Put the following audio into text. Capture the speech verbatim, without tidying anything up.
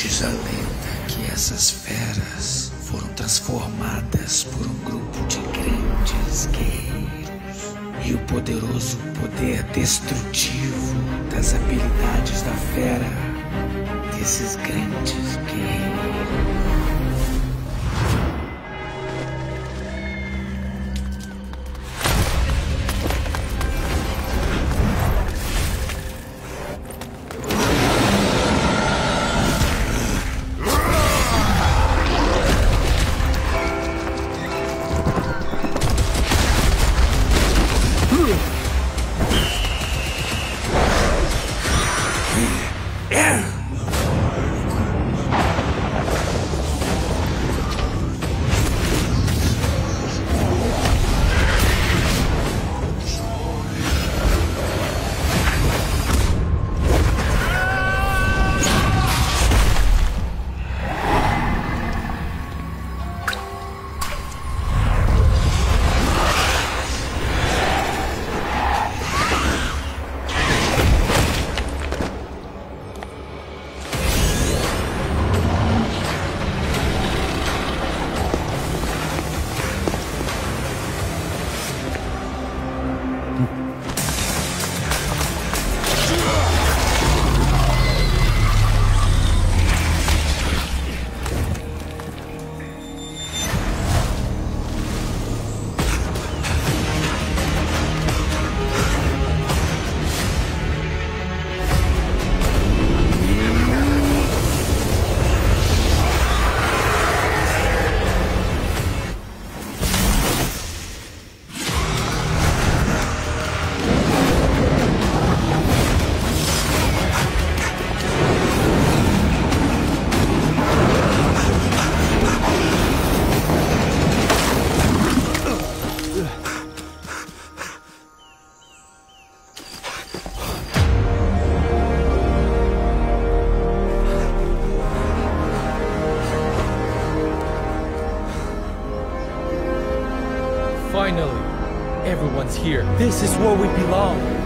Diz a lenda que essas feras foram transformadas por um grupo de grandes guerreiros. E o poderoso poder destrutivo das habilidades da fera desses grandes guerreiros. Finally, everyone's here. This is where we belong.